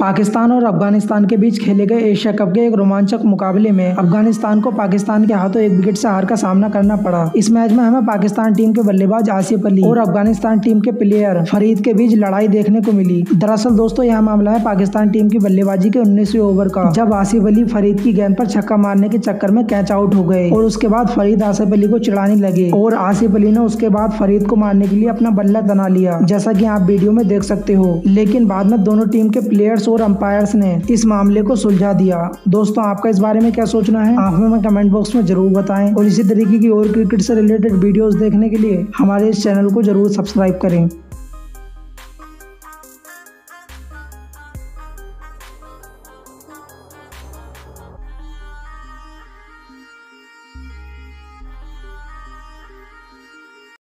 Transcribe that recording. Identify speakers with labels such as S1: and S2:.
S1: पाकिस्तान और अफगानिस्तान के बीच खेले गए एशिया कप के एक रोमांचक मुकाबले में अफगानिस्तान को पाकिस्तान के हाथों 1 विकेट से हार का सामना करना पड़ा। इस मैच में हमें पाकिस्तान टीम के बल्लेबाज आसिफ अली और अफगानिस्तान टीम के प्लेयर फरीद के बीच लड़ाई देखने को मिली। दरअसल दोस्तों यह मामला है पाकिस्तान टीम की बल्लेबाजी के 19वें ओवर का, जब आसिफ अली फरीद की गेंद पर छक्का मारने के चक्कर में कैच आउट हो गए और उसके बाद फरीद आसिफ अली को चिढ़ाने लगे और आसिफ अली ने उसके बाद फरीद को मारने के लिए अपना बल्ला तना लिया, जैसा कि आप वीडियो में देख सकते हो। लेकिन बाद में दोनों टीम के प्लेयर्स और अंपायर्स ने इस मामले को सुलझा दिया। दोस्तों आपका इस बारे में क्या सोचना है, आप हमें कमेंट बॉक्स में जरूर बताएं और इसी तरीके की और क्रिकेट से रिलेटेड वीडियोस देखने के लिए हमारे इस चैनल को जरूर सब्सक्राइब करें।